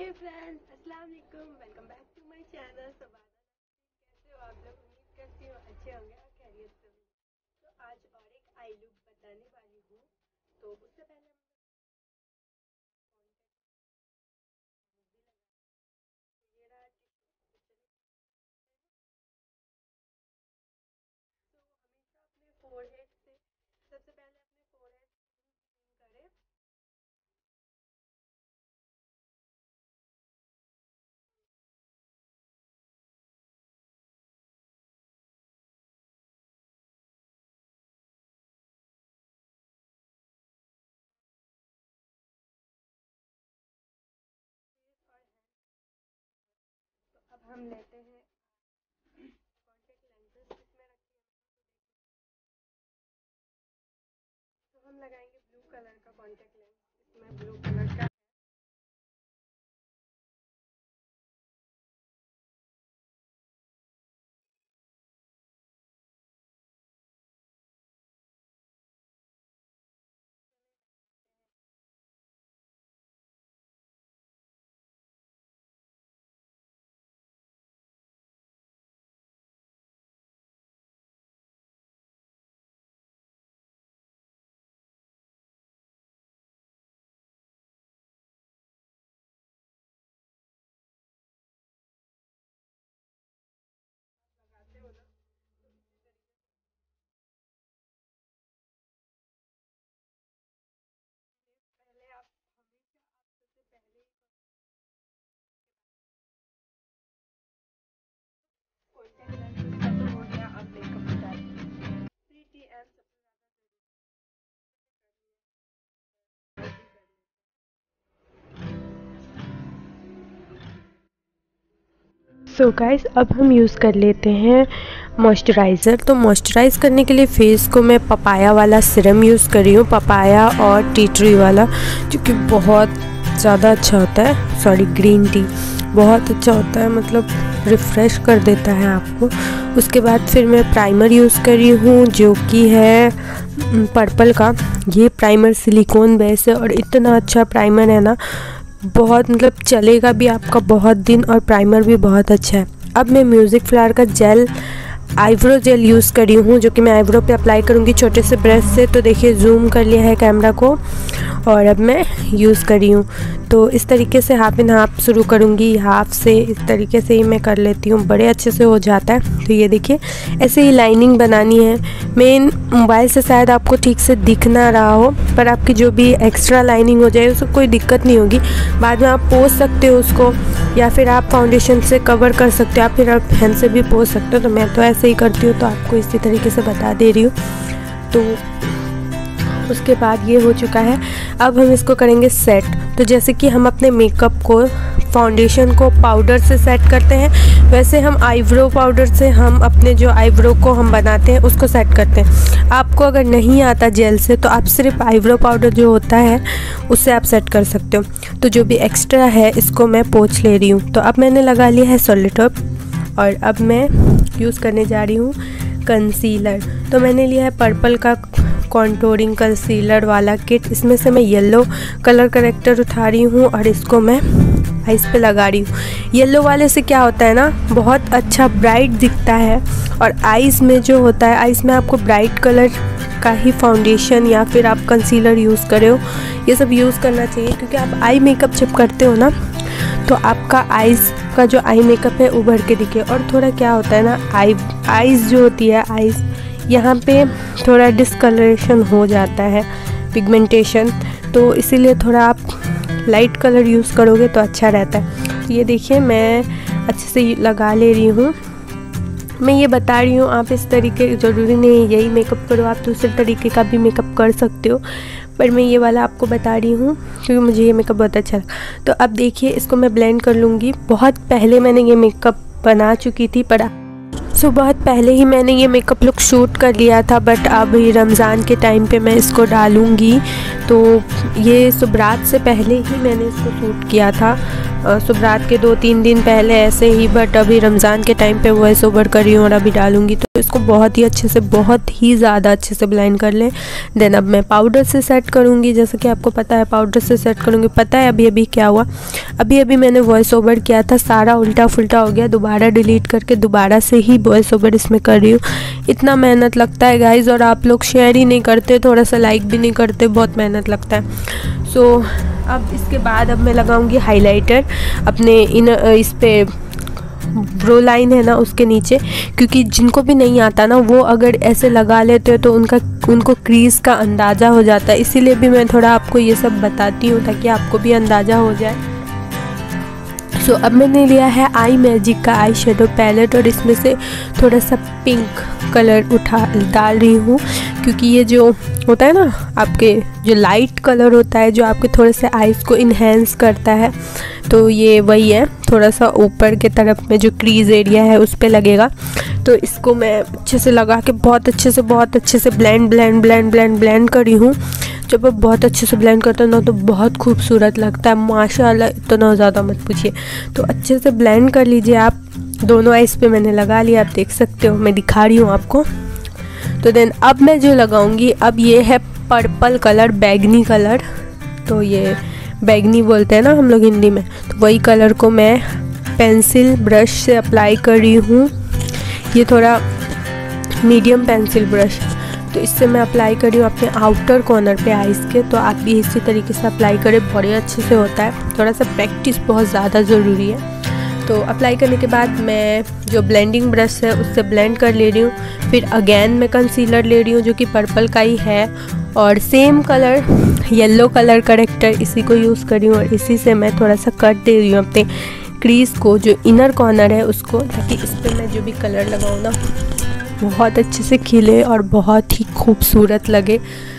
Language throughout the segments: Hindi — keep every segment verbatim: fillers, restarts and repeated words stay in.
हाय फ्रेंड्स, अस्सलाम वालेकुम। Welcome back to my channel. तो कैसे हो आप लोग? उम्मीद करती हूँ अच्छे होंगे और खैरियत से होंगे। तो आज और एक आई लुक बताने वाली हूँ। तो उससे पहले ये रहा टिश्यू। तो हमेशा अपने फोरहेड से सबसे पहले अपने फोरहेड करें। तो अब हम लेते हैं कॉन्टेक्ट लेंसेज इसमें रखी है। तो हम लगाएंगे ब्लू कलर का कॉन्टेक्ट लेंस। इसमें ब्लू कलर का लगाते हो ना। पहले आप हमेशा आप सबसे पहले कॉन्टेक्ट लेंसेज खत्म हो गया। अब मेकअप स्टार्ट। प्रीटी एंड सबसे सो so गाइस, अब हम यूज़ कर लेते हैं मॉइस्चराइज़र। तो मॉइस्चराइज़ करने के लिए फेस को मैं पपाया वाला सीरम यूज़ कर रही हूँ, पपाया और टी ट्री वाला, जो कि बहुत ज़्यादा अच्छा होता है। सॉरी, ग्रीन टी बहुत अच्छा होता है, मतलब रिफ़्रेश कर देता है आपको। उसके बाद फिर मैं प्राइमर यूज़ कर रही हूँ, जो कि है पर्पल का। ये प्राइमर सिलिकॉन बेस है और इतना अच्छा प्राइमर है ना, बहुत मतलब चलेगा भी आपका बहुत दिन, और प्राइमर भी बहुत अच्छा है। अब मैं म्यूज़िक फ्लावर का जेल आईब्रो जेल यूज़ करी हूँ, जो कि मैं आईब्रो पे अप्लाई करूँगी छोटे से ब्रश से। तो देखिए, जूम कर लिया है कैमरा को, और अब मैं यूज़ करी हूँ। तो इस तरीके से हाफ एंड हाफ शुरू करूँगी, हाफ से इस तरीके से ही मैं कर लेती हूँ, बड़े अच्छे से हो जाता है। तो ये देखिए, ऐसे ही लाइनिंग बनानी है। मेन मोबाइल से शायद आपको ठीक से दिख ना रहा हो, पर आपकी जो भी एक्स्ट्रा लाइनिंग हो जाए उसको कोई दिक्कत नहीं होगी। बाद में आप पोंछ सकते हो उसको, या फिर आप फाउंडेशन से कवर कर सकते हो, या फिर आप हैंड से भी पोंछ सकते हो। तो मैं तो ऐसे ही करती हूँ, तो आपको इसी तरीके से बता दे रही हूँ। तो उसके बाद ये हो चुका है। अब हम इसको करेंगे सेट। तो जैसे कि हम अपने मेकअप को, फाउंडेशन को पाउडर से सेट करते हैं, वैसे हम आईब्रो पाउडर से हम अपने जो आईब्रो को हम बनाते हैं उसको सेट करते हैं। आपको अगर नहीं आता जेल से, तो आप सिर्फ आईब्रो पाउडर जो होता है उससे आप सेट कर सकते हो। तो जो भी एक्स्ट्रा है इसको मैं पोंछ ले रही हूँ। तो अब मैंने लगा लिया है सॉलिटॉप, और अब मैं यूज़ करने जा रही हूँ कंसीलर। तो मैंने लिया है पर्पल का कॉन्टोरिंग कंसीलर वाला किट। इसमें से मैं येलो कलर करेक्टर उठा रही हूँ और इसको मैं आइज़ पे लगा रही हूँ। येलो वाले से क्या होता है ना, बहुत अच्छा ब्राइट दिखता है, और आइज़ में जो होता है, आइज़ में आपको ब्राइट कलर का ही फाउंडेशन या फिर आप कंसीलर यूज़ करे हो, ये सब यूज़ करना चाहिए। क्योंकि आप आई मेकअप जब करते हो ना, तो आपका आइज़ का जो आई मेकअप है उभर के दिखे। और थोड़ा क्या होता है ना, आई आइज़ जो होती है, आइज़ यहाँ पे थोड़ा डिस्कलरेशन हो जाता है, पिगमेंटेशन। तो इसीलिए थोड़ा आप लाइट कलर यूज़ करोगे तो अच्छा रहता है। तो ये देखिए, मैं अच्छे से लगा ले रही हूँ। मैं ये बता रही हूँ, आप इस तरीके, ज़रूरी नहीं यही मेकअप करो, आप दूसरे तरीके का भी मेकअप कर सकते हो, पर मैं ये वाला आपको बता रही हूँ क्योंकि मुझे ये मेकअप बहुत अच्छा लगा। तो अब देखिए, इसको मैं ब्लेंड कर लूँगी। बहुत पहले मैंने ये मेकअप बना चुकी थी, पर सो बहुत पहले ही मैंने ये मेकअप लुक शूट कर लिया था, बट अब रमज़ान के टाइम पे मैं इसको डालूँगी। तो ये सुबरात से पहले ही मैंने इसको शूट किया था, सुबह रात के दो तीन दिन पहले ऐसे ही, बट अभी रमज़ान के टाइम पे वॉइस ओवर कर रही हूँ और अभी डालूँगी। तो इसको बहुत ही अच्छे से, बहुत ही ज़्यादा अच्छे से ब्लेंड कर लें। देन अब मैं पाउडर से सेट करूँगी, जैसे कि आपको पता है पाउडर से सेट करूँगी। पता है अभी अभी क्या हुआ, अभी अभी मैंने वॉइस ओवर किया था, सारा उल्टा फुल्टा हो गया, दोबारा डिलीट करके दोबारा से ही वॉइस ओवर इसमें कर रही हूँ। इतना मेहनत लगता है गाइज, और आप लोग शेयर ही नहीं करते, थोड़ा सा लाइक भी नहीं करते, बहुत मेहनत लगता है। सो so, अब इसके बाद अब मैं लगाऊंगी हाइलाइटर अपने इन इस पे ब्रो लाइन है ना उसके नीचे, क्योंकि जिनको भी नहीं आता ना वो अगर ऐसे लगा लेते हो तो उनका उनको क्रीज़ का अंदाज़ा हो जाता है। इसीलिए भी मैं थोड़ा आपको ये सब बताती हूँ ताकि आपको भी अंदाज़ा हो जाए। सो so, अब मैंने लिया है आई मैजिक का आई शेडो पैलेट और इसमें से थोड़ा सा पिंक कलर उठा डाल रही हूँ, क्योंकि ये जो होता है ना आपके जो लाइट कलर होता है जो आपके थोड़े से आइज़ को इन्हेंस करता है, तो ये वही है। थोड़ा सा ऊपर के तरफ में जो क्रीज़ एरिया है उस पे लगेगा। तो इसको मैं अच्छे से लगा के बहुत अच्छे से बहुत अच्छे से blend blend blend blend blend करी हूँ। जब आप बहुत अच्छे से ब्लेंड करते हो ना तो बहुत खूबसूरत लगता है, माशाल्लाह, इतना ज़्यादा मत पूछिए। तो अच्छे से ब्लेंड कर लीजिए आप। दोनों आइज़ पे मैंने लगा लिया, आप देख सकते हो, मैं दिखा रही हूँ आपको। तो देन अब मैं जो लगाऊंगी, अब ये है पर्पल कलर, बैगनी कलर। तो ये बैगनी बोलते हैं ना हम लोग हिंदी में, तो वही कलर को मैं पेंसिल ब्रश से अप्लाई कर रही हूँ। ये थोड़ा मीडियम पेंसिल ब्रश, तो इससे मैं अप्लाई कर रही हूँ अपने आउटर कॉर्नर पे आइज़ के। तो आप भी इसी तरीके से अप्लाई करें, बड़े अच्छे से होता है। थोड़ा सा प्रैक्टिस बहुत ज़्यादा ज़रूरी है। तो अप्लाई करने के बाद मैं जो ब्लेंडिंग ब्रश है उससे ब्लेंड कर ले रही हूँ। फिर अगेन मैं कंसीलर ले रही हूँ जो कि पर्पल का ही है, और same colour yellow colour corrector इसी को यूज़ कर रही हूँ, और इसी से मैं थोड़ा सा कट दे रही हूँ अपने क्रीज़ को, जो इनर कॉर्नर है उसको, ताकि इस पर मैं जो भी कलर लगाऊँ ना बहुत अच्छे से खिले और बहुत ही खूबसूरत लगे।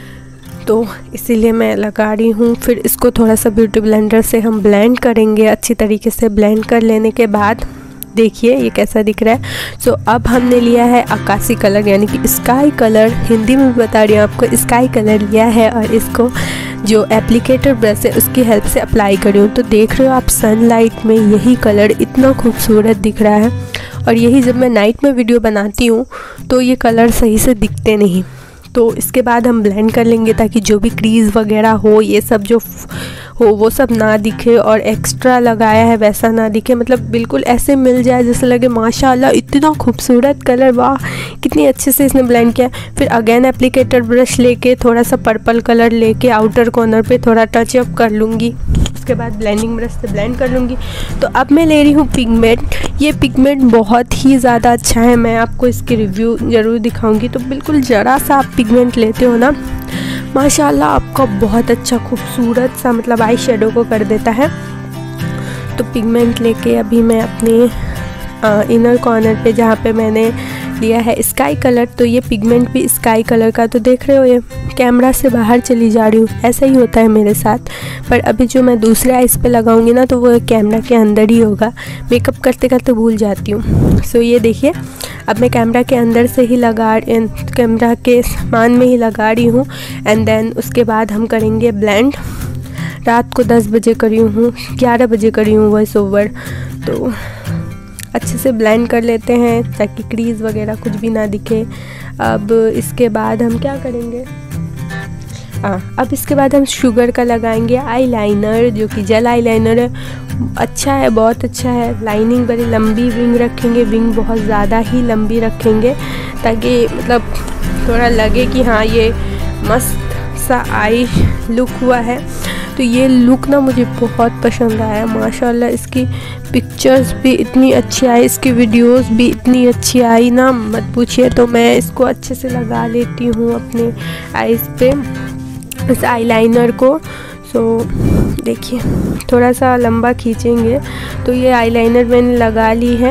तो इसीलिए मैं लगा रही हूँ। फिर इसको थोड़ा सा ब्यूटी ब्लेंडर से हम ब्लेंड करेंगे अच्छी तरीके से। ब्लेंड कर लेने के बाद देखिए ये कैसा दिख रहा है। सो अब हमने लिया है आकाशी कलर, यानी कि स्काई कलर, हिंदी में भी बता रही हूँ आपको, स्काई कलर लिया है, और इसको जो एप्लीकेटर ब्रश है उसकी हेल्प से अप्लाई कर रही हूँ। तो देख रहे हो आप सनलाइट में यही कलर इतना खूबसूरत दिख रहा है, और यही जब मैं नाइट में वीडियो बनाती हूँ तो ये कलर सही से दिखते नहीं। तो इसके बाद हम ब्लेंड कर लेंगे ताकि जो भी क्रीज़ वगैरह हो, ये सब जो हो वो सब ना दिखे, और एक्स्ट्रा लगाया है वैसा ना दिखे, मतलब बिल्कुल ऐसे मिल जाए जैसे लगे माशाल्लाह इतना खूबसूरत कलर, वाह कितनी अच्छे से इसने ब्लेंड किया। फिर अगेन एप्लीकेटर ब्रश लेके थोड़ा सा पर्पल कलर लेके आउटर कॉर्नर पे थोड़ा टच अप कर लूँगी। उसके बाद ब्लेंडिंग ब्रश से ब्लेंड कर लूँगी। तो अब मैं ले रही हूँ पिगमेंट। ये पिगमेंट बहुत ही ज़्यादा अच्छा है, मैं आपको इसकी रिव्यू ज़रूर दिखाऊंगी। तो बिल्कुल ज़रा सा आप पिगमेंट लेते हो ना, माशाल्लाह आपका बहुत अच्छा खूबसूरत सा मतलब आई शेडो को कर देता है। तो पिगमेंट लेके अभी मैं अपने आ, इनर कॉर्नर पे जहाँ पे मैंने लिया है स्काई कलर, तो ये पिगमेंट भी स्काई कलर का, तो देख रहे हो ये कैमरा से बाहर चली जा रही हूँ, ऐसा ही होता है मेरे साथ। पर अभी जो मैं दूसरे आइज़ पे लगाऊंगी ना तो वो कैमरा के अंदर ही होगा, मेकअप करते करते भूल जाती हूँ। सो ये देखिए अब मैं कैमरा के अंदर से ही लगा कैमरा के सामान में ही लगा रही हूँ। एंड देन उसके बाद हम करेंगे ब्लेंड। रात को दस बजे करी हूँ, ग्यारह बजे करी हूँ वॉइस ओवर। तो अच्छे से ब्लेंड कर लेते हैं ताकि क्रीज़ वगैरह कुछ भी ना दिखे। अब इसके बाद हम क्या करेंगे, हाँ अब इसके बाद हम शुगर का लगाएंगे आईलाइनर, जो कि जेल आईलाइनर है। अच्छा है, बहुत अच्छा है। लाइनिंग बड़ी लंबी विंग रखेंगे, विंग बहुत ज़्यादा ही लंबी रखेंगे ताकि मतलब थोड़ा लगे कि हाँ ये मस्त सा आई लुक हुआ है। तो ये लुक ना मुझे बहुत पसंद आया माशाल्लाह। इसकी पिक्चर्स भी इतनी अच्छी आई, इसकी वीडियोस भी इतनी अच्छी आई ना मत पूछिए। तो मैं इसको अच्छे से लगा लेती हूँ अपने आईज़ पे इस आईलाइनर को। सो देखिए थोड़ा सा लंबा खींचेंगे। तो ये आईलाइनर मैंने लगा ली है,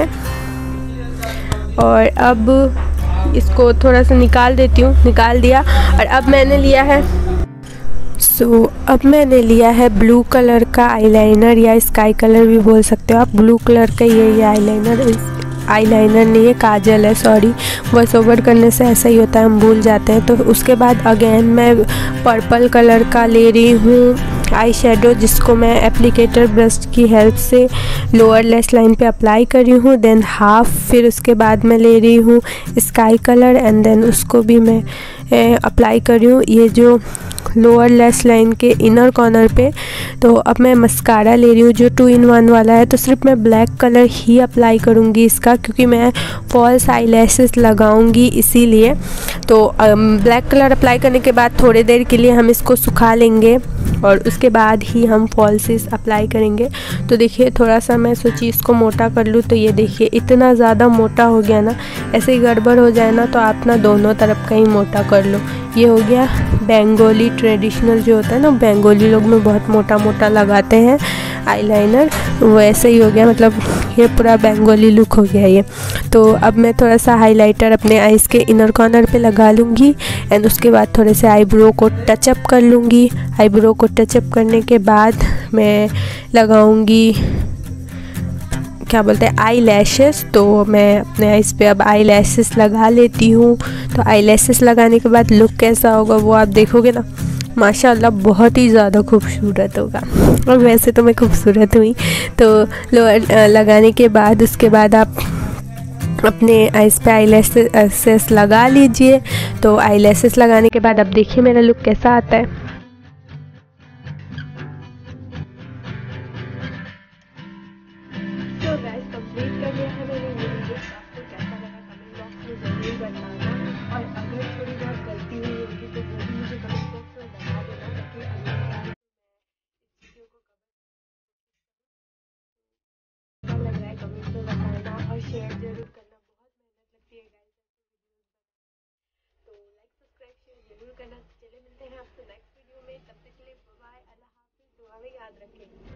और अब इसको थोड़ा सा निकाल देती हूँ, निकाल दिया। और अब मैंने लिया है सो so, अब मैंने लिया है ब्लू कलर का आईलाइनर, या स्काई कलर भी बोल सकते हो आप, ब्लू कलर का ये ये आईलाइनर। आईलाइनर नहीं है, काजल है, सॉरी। वॉइस ओवर करने से ऐसा ही होता है, हम भूल जाते हैं। तो उसके बाद अगेन मैं पर्पल कलर का ले रही हूँ आई शेडो, जिसको मैं एप्लीकेटर ब्रश की हेल्प से लोअर लेस लाइन पे अप्लाई कर रही हूँ। देन हाफ, फिर उसके बाद मैं ले रही हूँ स्काई कलर एंड देन उसको भी मैं अप्लाई कर रही हूँ ये जो लोअर लेस लाइन के इनर कॉर्नर पे। तो अब मैं मस्कारा ले रही हूँ जो टू इन वन वाला है। तो सिर्फ मैं ब्लैक कलर ही अप्लाई करूँगी इसका, क्योंकि मैं फॉल्स आई लैशेस लगाऊँगी इसीलिए। तो ब्लैक कलर अप्लाई करने के बाद थोड़ी देर के लिए हम इसको सुखा लेंगे और उसके बाद ही हम फॉल्सेस अप्लाई करेंगे। तो देखिए थोड़ा सा मैं सोची इसको मोटा कर लूँ, तो ये देखिए इतना ज़्यादा मोटा हो गया ना। ऐसे ही गड़बड़ हो जाए ना तो आप ना दोनों तरफ का ही मोटा कर लो। ये हो गया बंगाली ट्रेडिशनल जो होता है ना, बंगाली लोग में बहुत मोटा मोटा लगाते हैं आईलाइनर, वैसे ही हो गया। मतलब ये पूरा बंगाली लुक हो गया ये। तो अब मैं थोड़ा सा हाइलाइटर अपने आईज़ के इनर कॉर्नर पे लगा लूँगी एंड उसके बाद थोड़े से आईब्रो को टचअप कर लूँगी। आईब्रो को टचअप करने के बाद मैं लगाऊँगी क्या बोलते हैं आई लैशेस। तो मैं अपने आईज पे अब आई लैशेस लगा लेती हूँ। तो आई लैशेस लगाने के बाद लुक कैसा होगा वो आप देखोगे ना, माशाल्लाह बहुत ही ज़्यादा खूबसूरत होगा। और वैसे तो मैं खूबसूरत हुई। तो लोअर लगाने के बाद उसके बाद आप अपने आईज पे आई लैशेस लगा लीजिए। तो आई लैशेस लगाने के बाद अब देखिए मेरा लुक कैसा आता है। तो गाइस कंप्लीट कर लिया है मैंने ये वीडियो। आपको कैसा लगा कमेंट बॉक्स में ज़रूर बताना, और अगर थोड़ी बहुत गलती हुई होगी तो वो भी मुझे कमेंट बॉक्स में बता देना, ताकि अगली बार मैं इस वीडियो को कवर लग रहा है कमेंट में बताना और शेयर जरूर करना। बहुत मेहनत लगती है गाइस ऐसे वीडियोस बनाने, तो लाइक सब्सक्राइब शेयर जरूर करना। चलिए मिलते हैं आपसे नेक्स्ट वीडियो में, तब तक के लिए बाय बाय, अल्लाह हाफिज़, दुआ में याद रखें।